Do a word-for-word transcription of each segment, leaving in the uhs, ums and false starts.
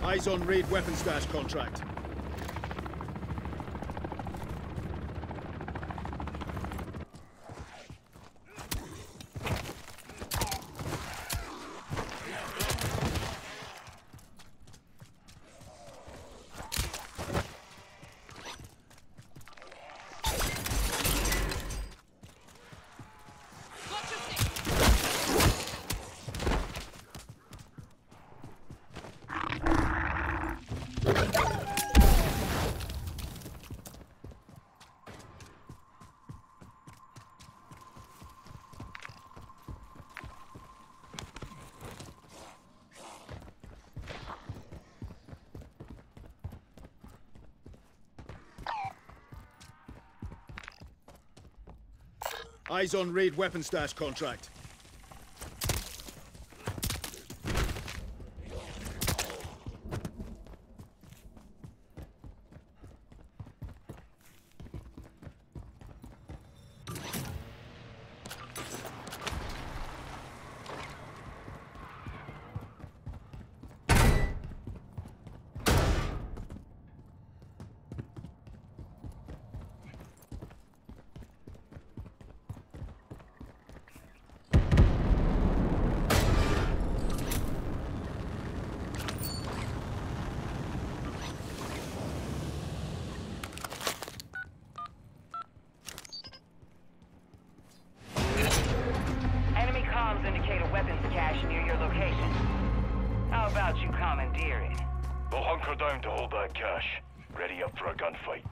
Eyes on raid weapon stash contract. Eyes on raid weapon stash contract. Indicate a weapons cache near your location. How about you commandeer it? We'll hunker down to hold that cache. Ready up for a gunfight.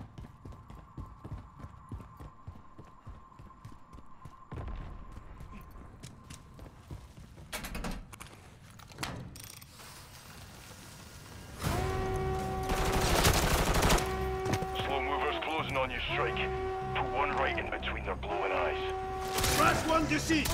Slow movers closing on you, Strike. Put one right in between their glowing eyes. Last one deceased!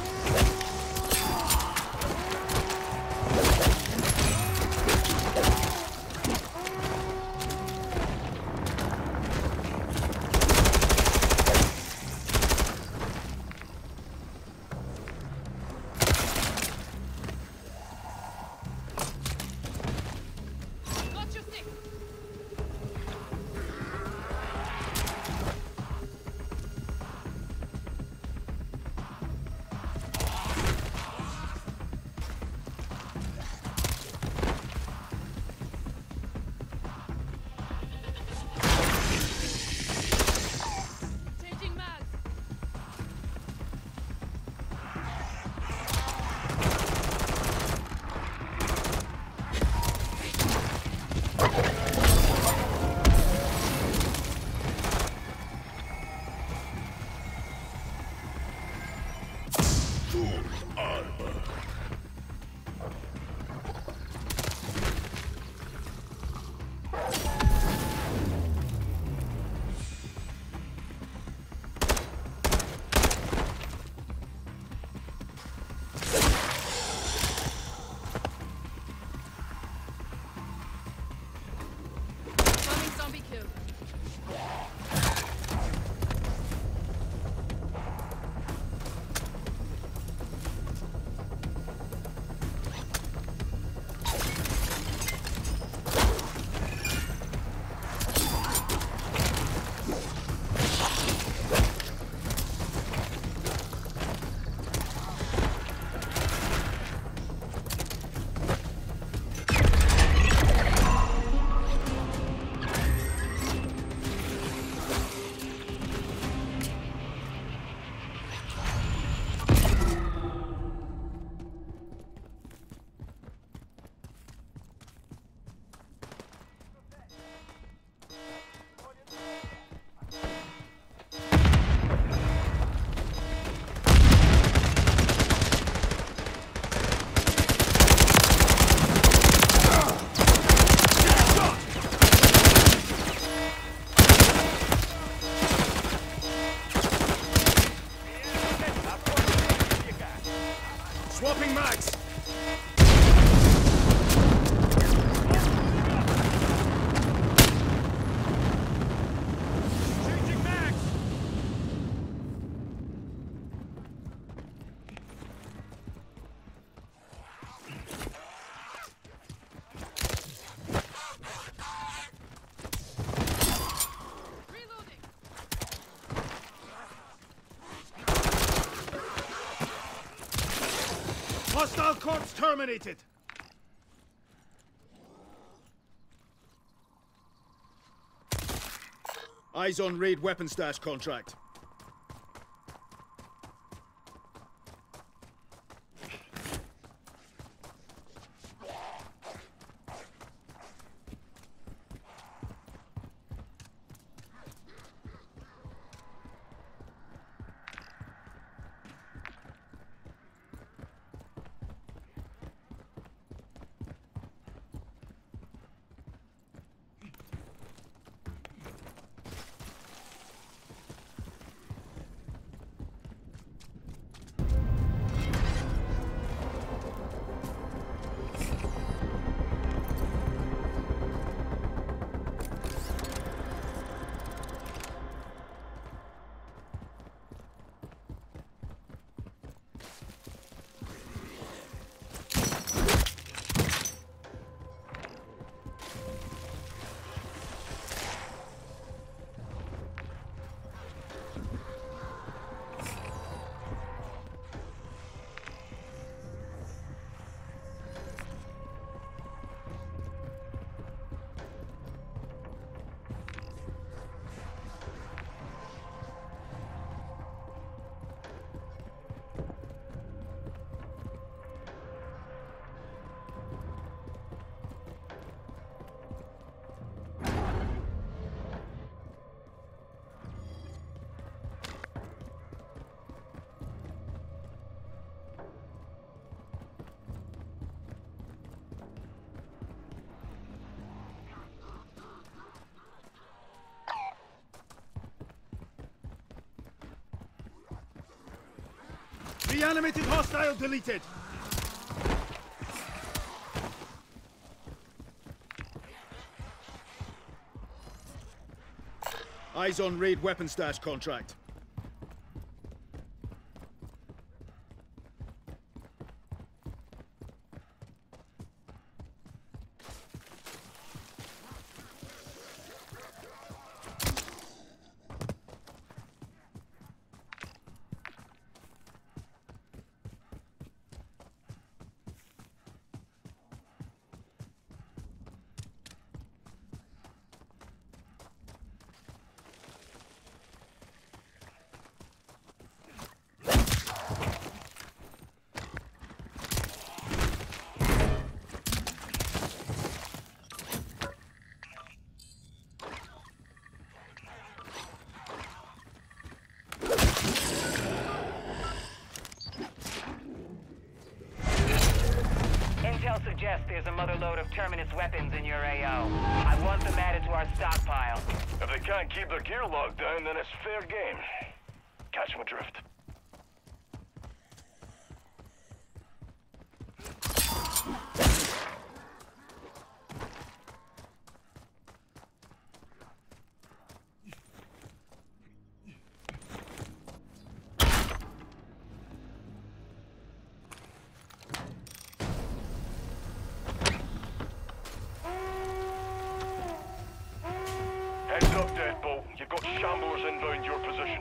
Swapping mags! Changing mags! Hostile corps terminated! Eyes on raid weapon stash contract. Reanimated hostile deleted! Eyes on raid weapon stash contract. Intel suggests there's a mother load of Terminus weapons in your A O. I want them added to our stockpile. If they can't keep their gear locked down, then it's fair game. Catch my drift. Heads up, Deadbolt. You've got shamblers inbound your position.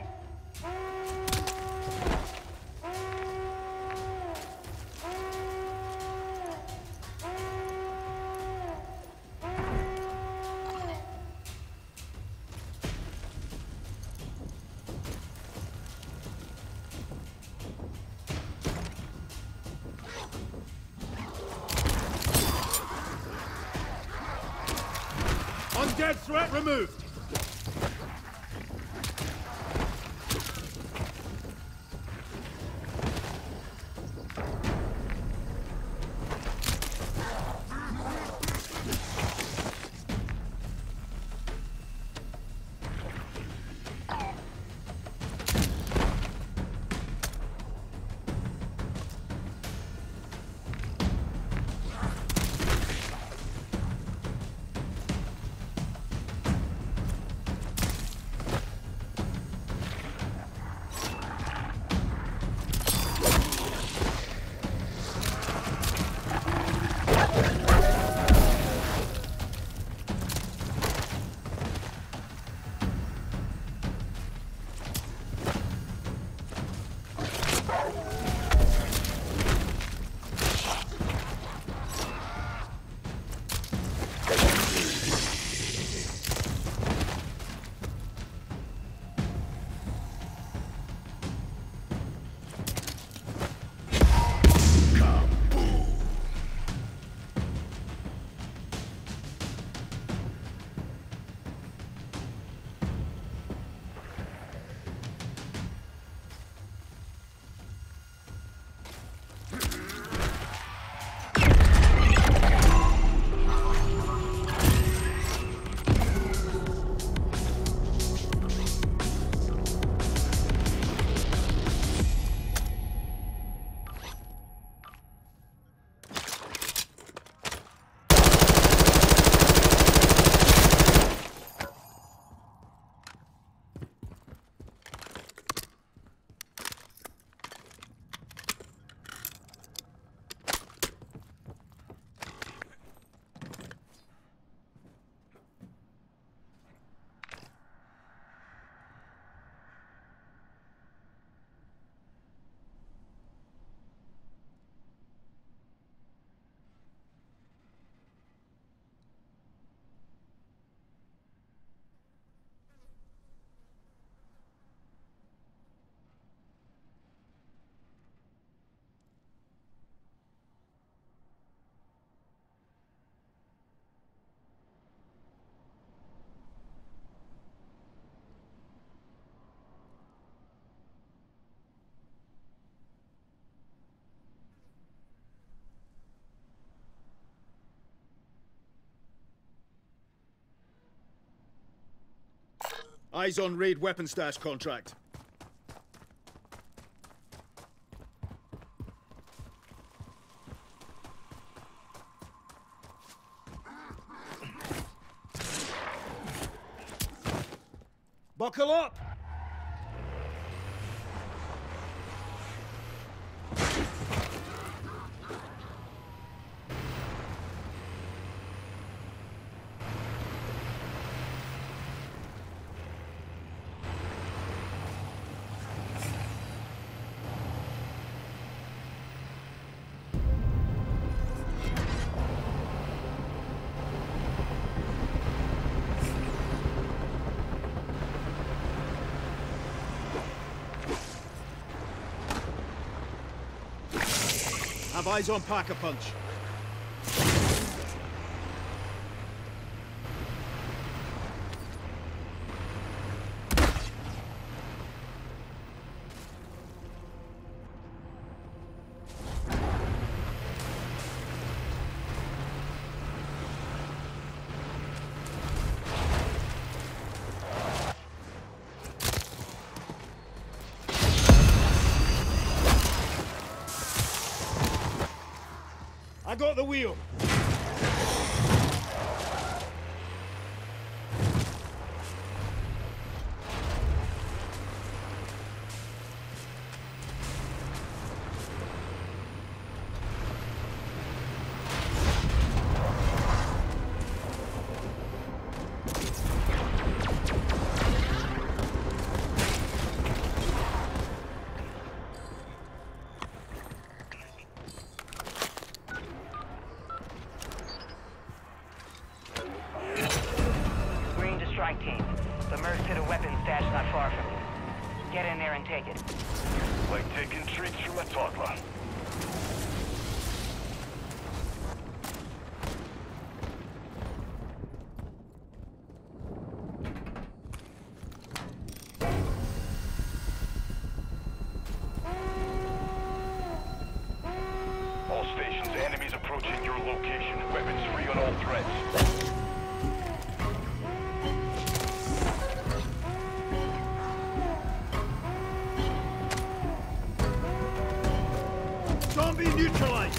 Undead threat removed! Eyes on raid weapon stash contract. Buckle up! Have eyes on Pack-a-Punch. I got the wheel. Strike team. The Mercs hit a weapons stash not far from you. Get in there and take it. Like taking treats from a toddler. All stations, enemies approaching your location. Weapons free on all threats. Zombie neutralized!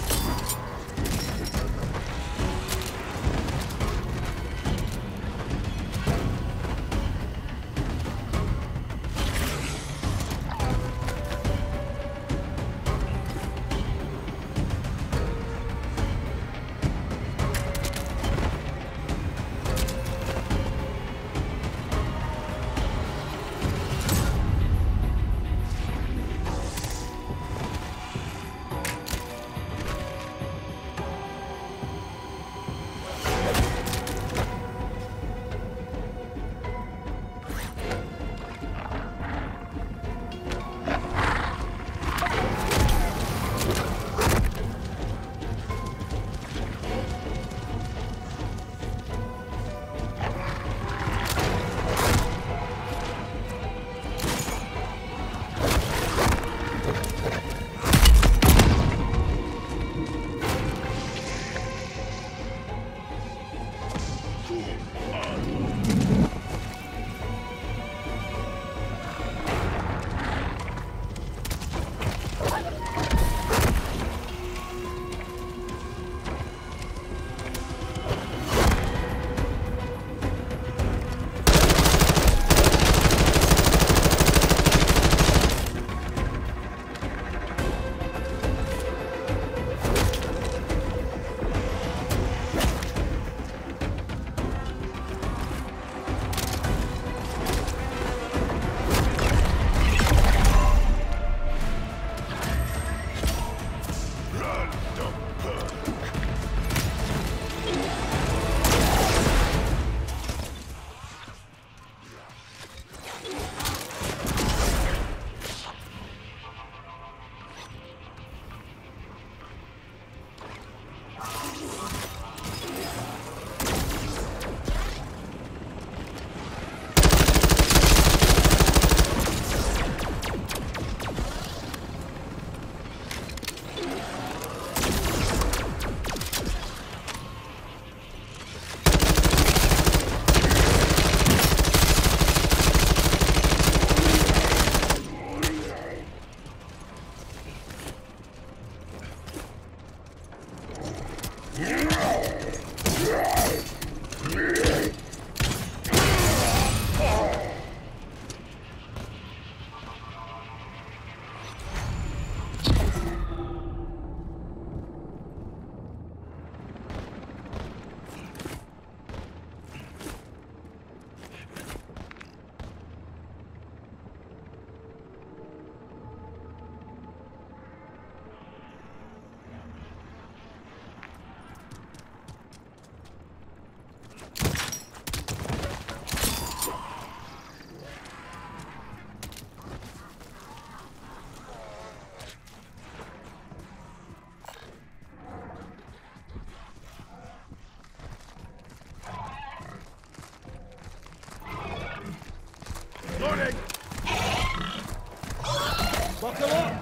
Buckle up!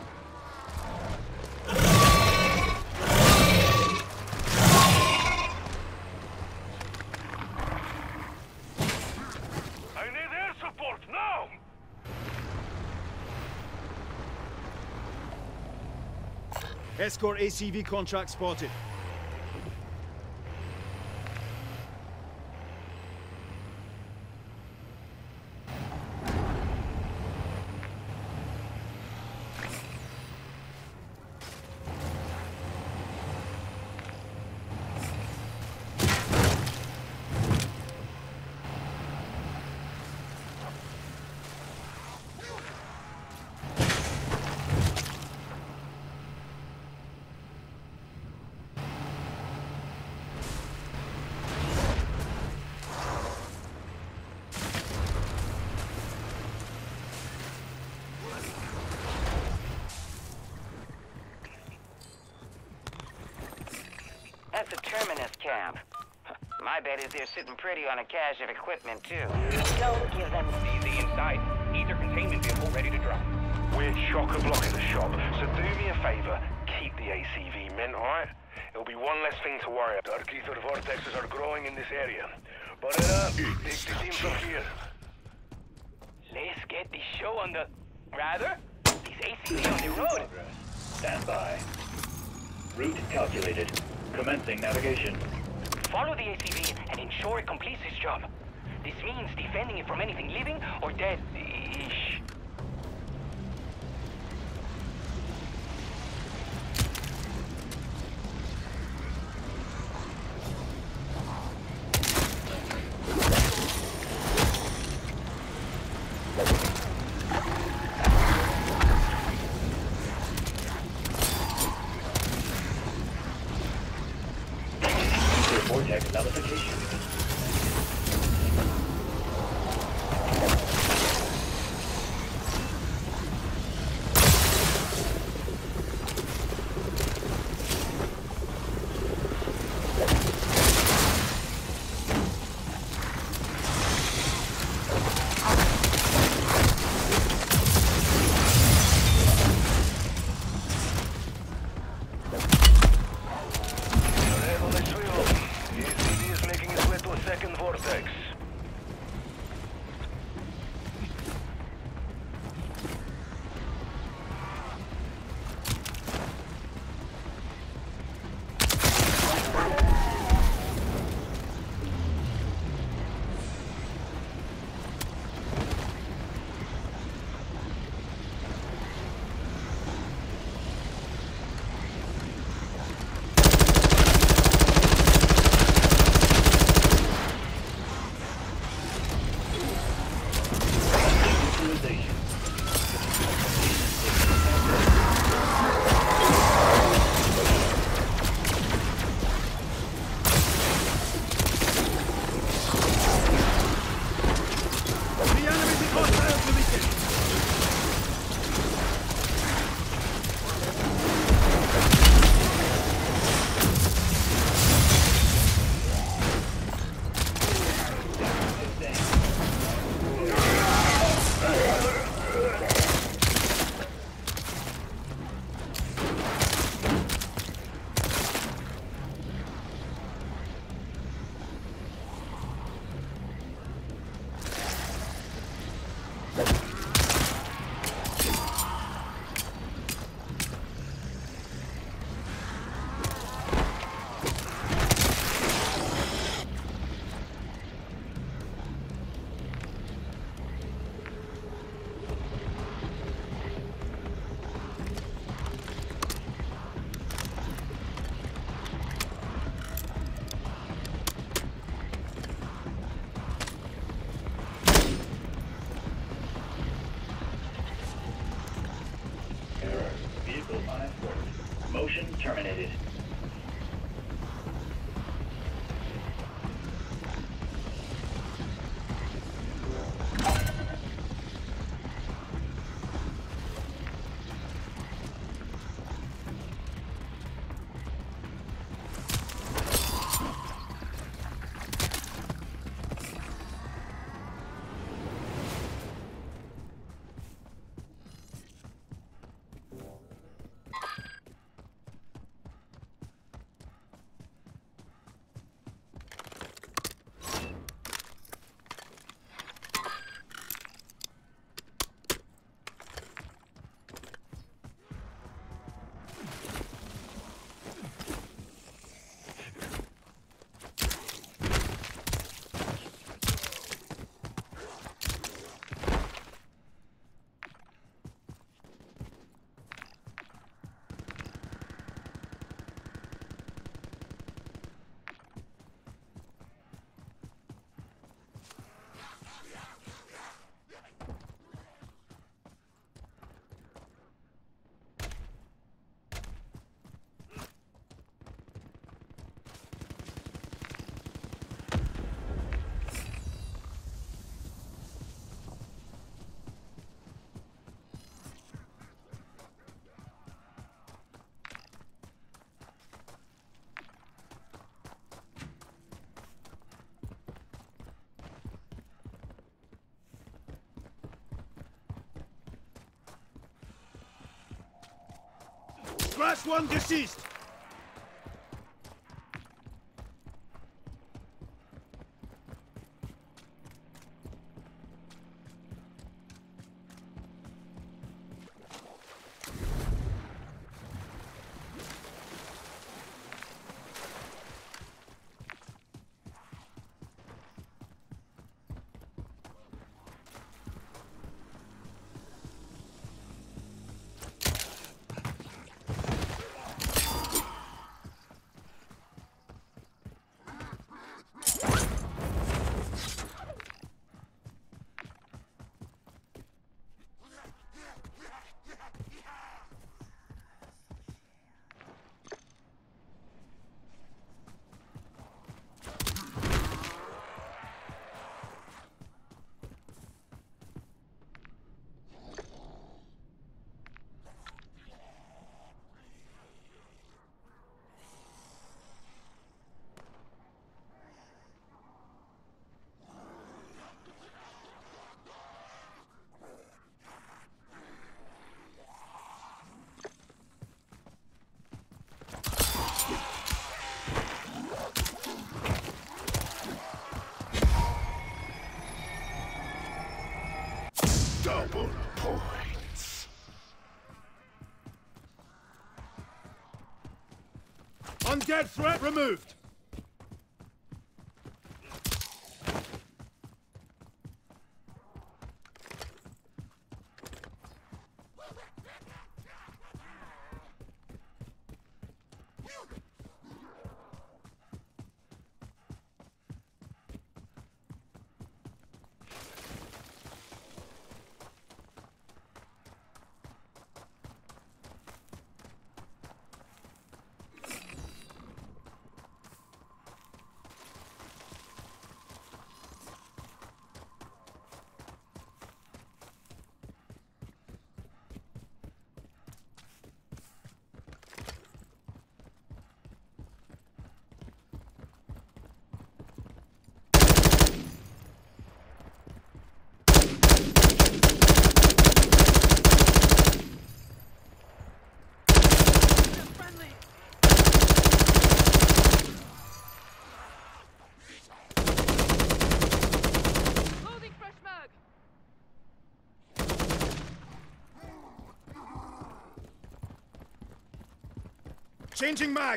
I need air support now! Escort A C V contract spotted. That's a Terminus camp. My bet is they're sitting pretty on a cache of equipment, too. Don't give them... C Z inside. Ether containment vehicle ready to drop. We're chock-a-block at the shop, so do me a favor, keep the A C V mint, alright? It'll be one less thing to worry about. Dark ether vortexes are growing in this area. But it up, take the team from here. Let's get the show on the... Rather, these A C V on the road. Stand by. Route calculated. Commencing navigation. Follow the A C V and ensure it completes its job. This means defending it from anything living or dead-ish. Vortex nullification. Motion terminated. Scratch one deceased. Double points. Undead threat removed. Changing mag!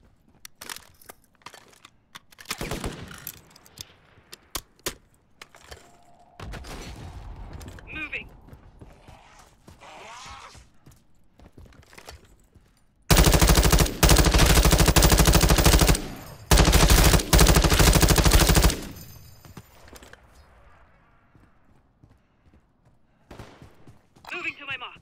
Moving! Moving to my mark!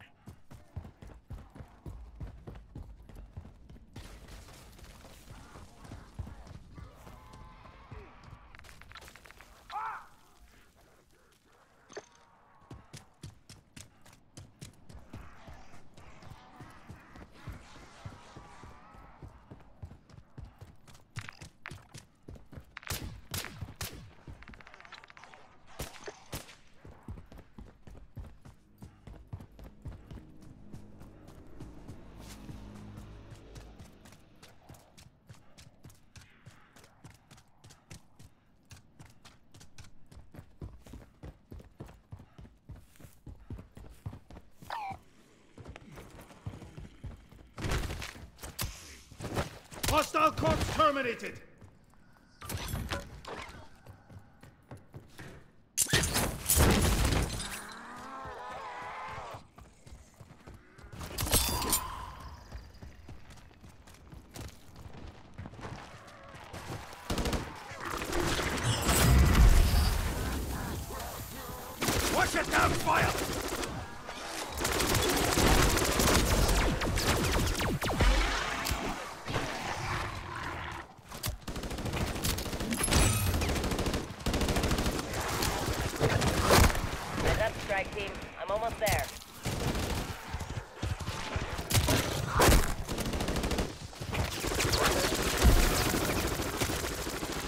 Hostile corpse terminated! Watch it down, fire! Strike team, I'm almost there.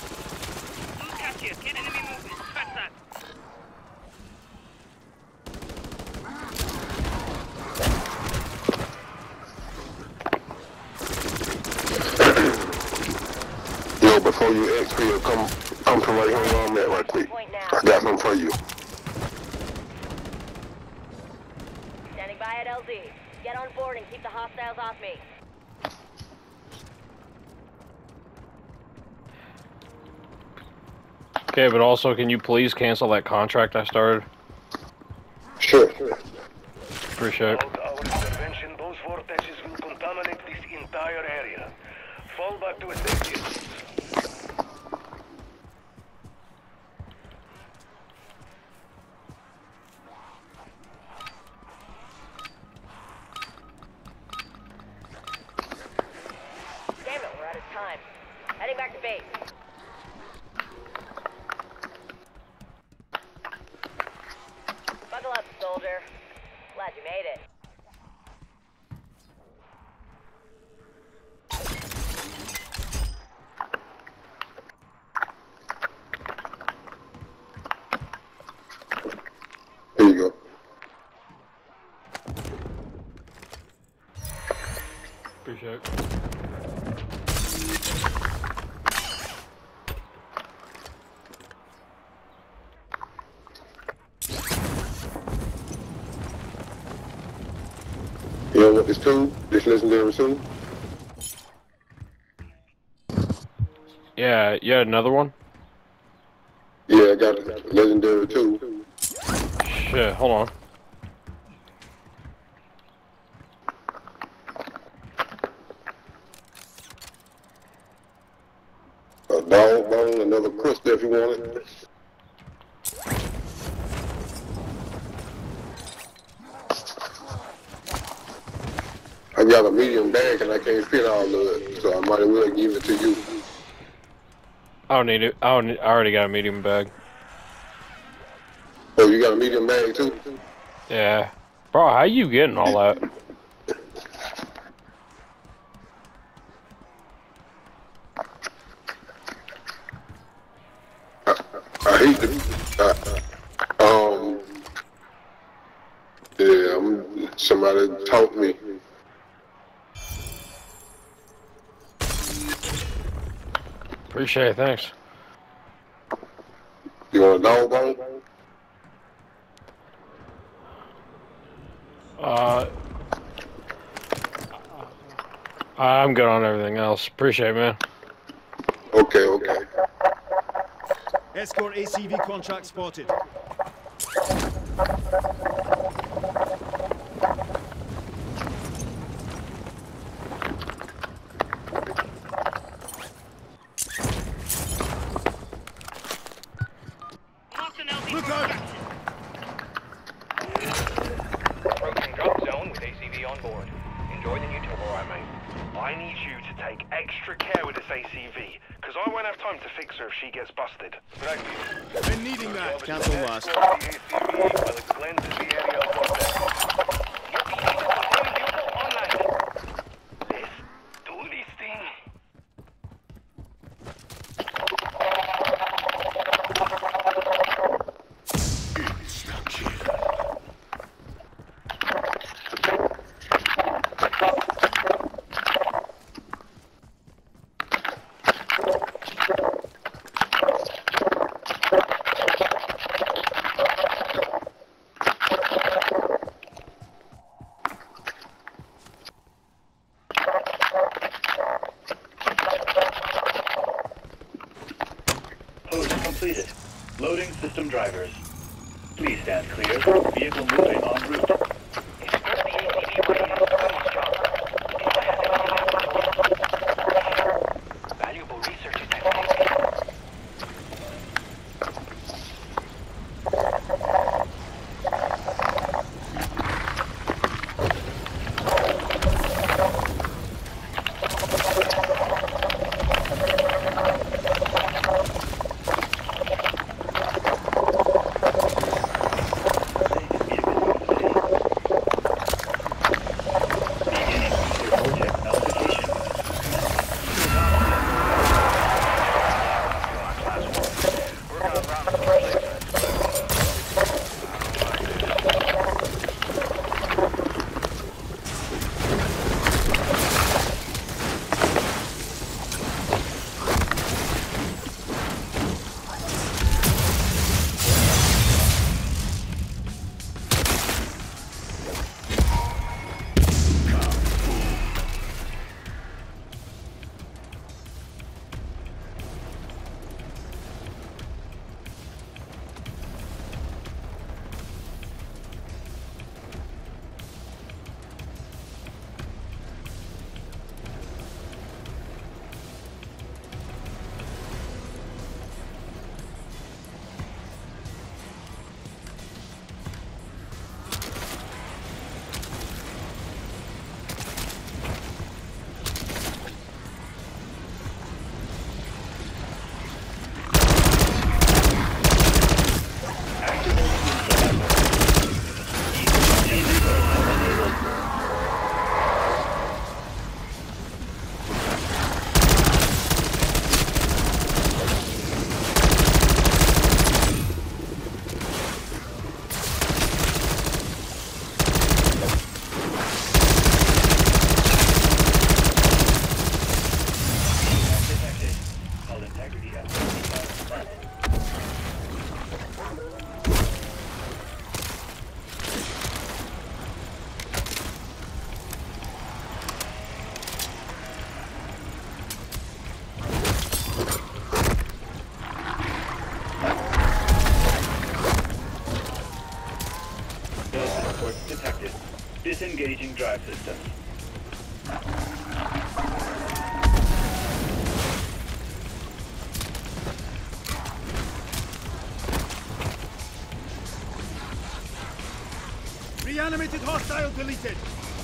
Lose capture, get enemy movement, track that. before you exfil, come come from right here where I'm at right quick. I got something for you. Standing by at L Z. Get on board and keep the hostiles off me. Okay, but also, can you please cancel that contract I started? Sure. Sure. Appreciate it. Without our intervention, those vortexes will contaminate this entire area. Fall back to a safety. Damn it, we're out of time. Heading back to base. Buckle up, soldier. Glad you made it. Here you go. Appreciate it. You know what this tube, this legendary tube? Yeah, you had another one? Yeah, I got a legendary tube. Shit, hold on. A dog bone, another crust if you want it. I got a medium bag and I can't fit all of it, so I might as well give it to you. I don't need it. I, don't need, I already got a medium bag. Oh, you got a medium bag too? Yeah. Bro, how you getting all that? I hate to, uh, um, yeah, I'm, somebody taught me. Appreciate it, thanks. You want a dog bone? Uh, I'm good on everything else. Appreciate it, man. Okay, okay. Escort A C V contract spotted. Look out! Approaching drop zone with A C V on board. Enjoy the new tour. Alright, mate. I need you to take extra care with this A C V, because I won't have time to fix her if she gets busted. Right. Been needing that. Cancel last. The A C V will cleanse the area of vortex. Your P C will confirm vehicle online. Let's do this thing. Host completed. Loading system drivers. Please stand clear. Vehicle moving en route. Escort the A C V ready to perform this job. If I have anything valuable research is at stake. Engaging drive systems. Reanimated hostile deleted.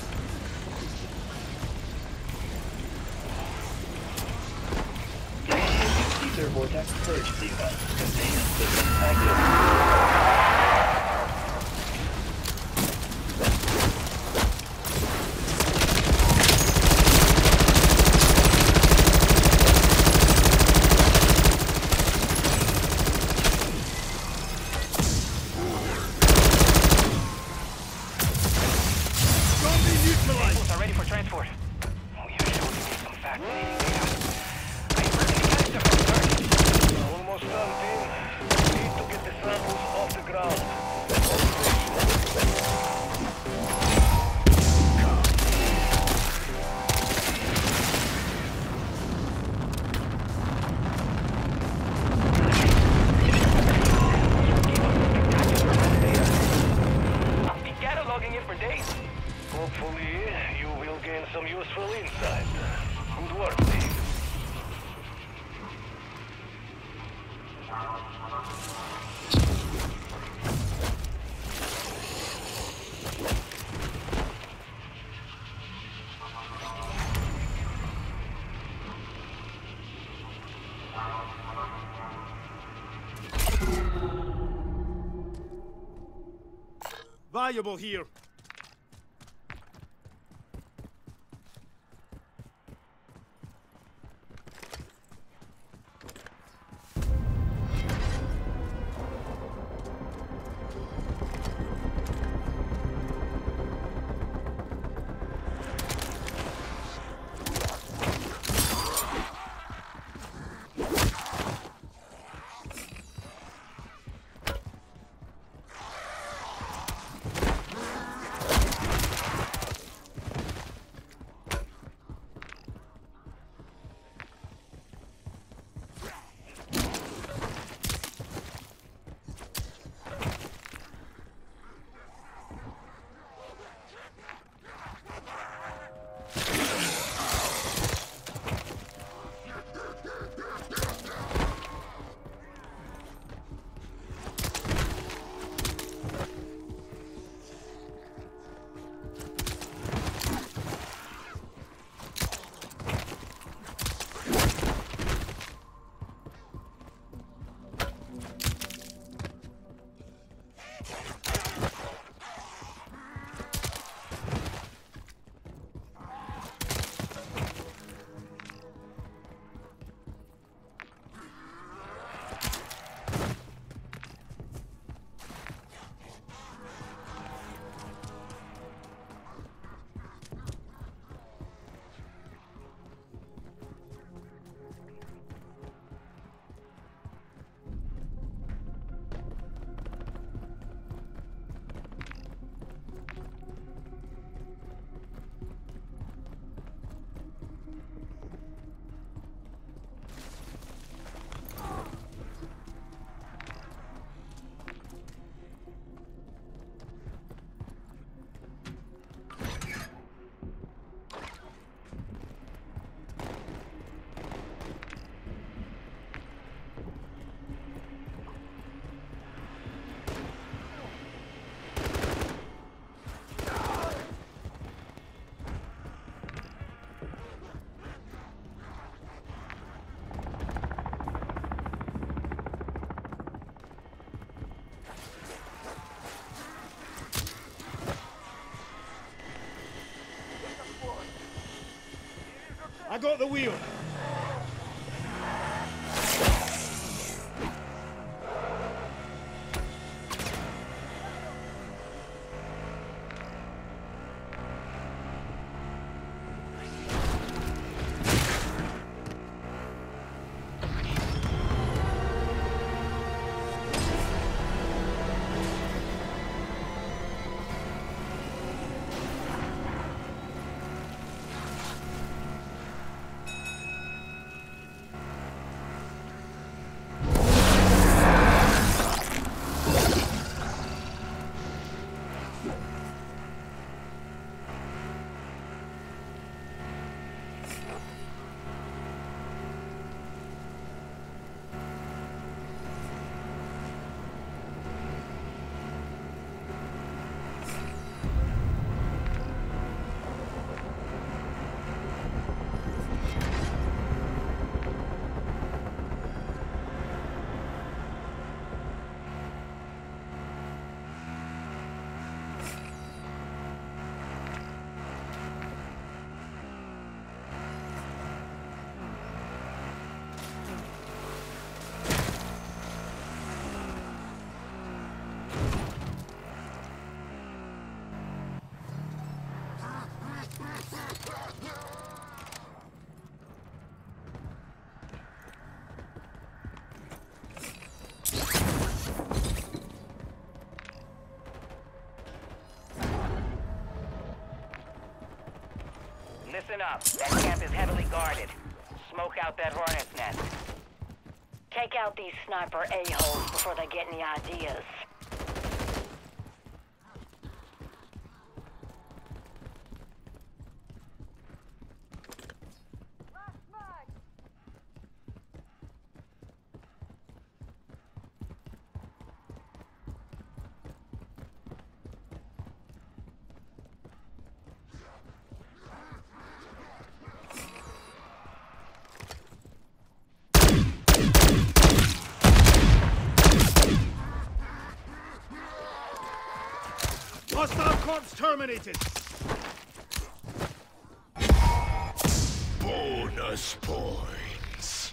Ether vortex purge sequence. Containment system active. Vehicles are ready for transport. We are sure to get some fascinating data. I heard the canister from third. Almost done, team. Need to get the samples off the ground. I'll be cataloging it for days. Hopefully, you will gain some useful insight. Good work, team. Valuable here. I got the wheel. Listen up. That camp is heavily guarded. Smoke out that hornet's nest. Take out these sniper a-holes before they get any ideas. Hostile corps terminated. Bonus points.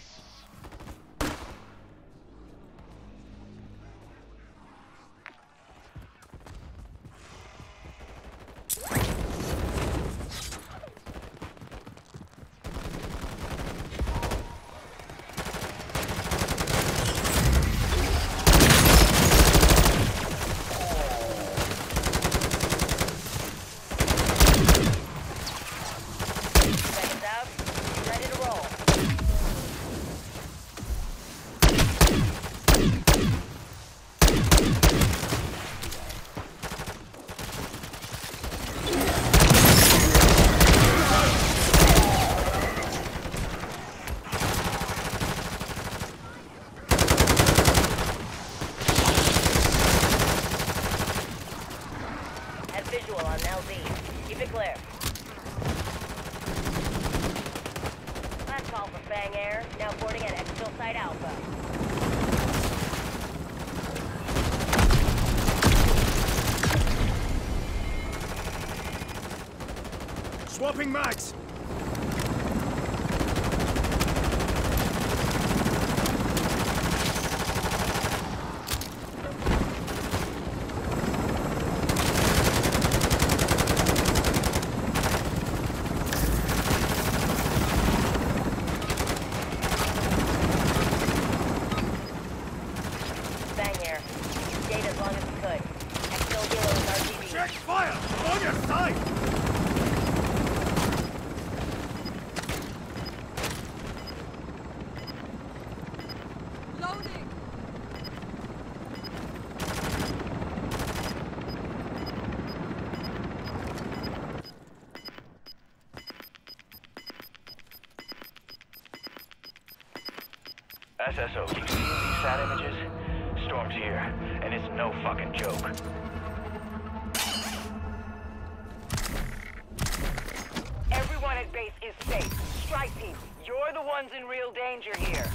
Seconds out. Ready to roll. Have visual on L Z. Keep it clear. Last call for Fang Air. Now boarding at Exfil Site Alpha. Swapping mags. Fang Air. Stayed as long as we could. Exfil Heroes R T B. Check fire! On your side! Loading! S S O, you see these sat images? Storm's here, and it's no fucking joke. Everyone at base is safe. Strike team, you're the ones in real danger here.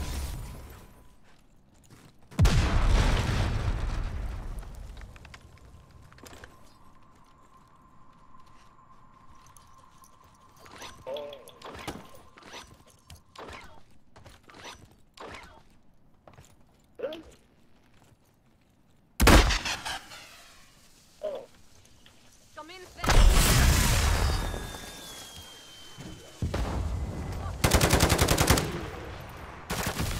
Come in, Fang!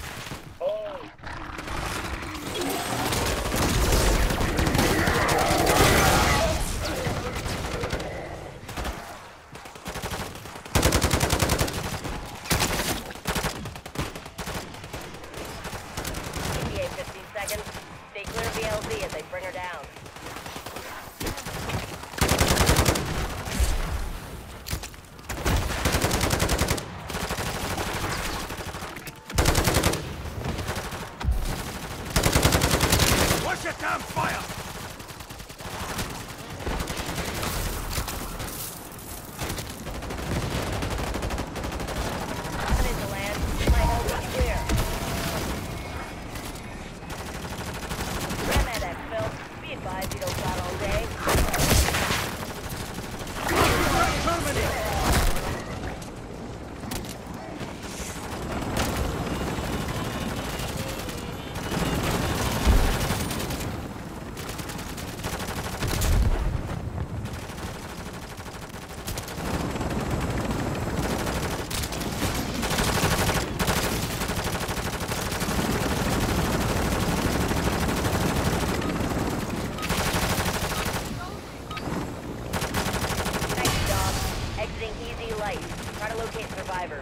light. Try to locate survivors.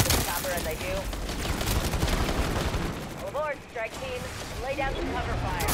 Strike team, lay down some cover fire.